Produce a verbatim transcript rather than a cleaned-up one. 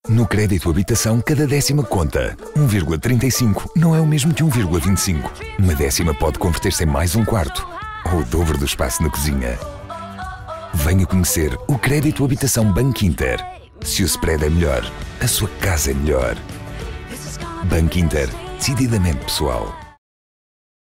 No crédito habitação, cada décima conta. um vírgula trinta e cinco não é o mesmo que um vírgula vinte e cinco. Uma décima pode converter-se em mais um quarto. Ou o dobro do espaço na cozinha. Venha conhecer o crédito habitação Banco Inter. Se o spread é melhor, a sua casa é melhor. Banco Inter. Decididamente pessoal.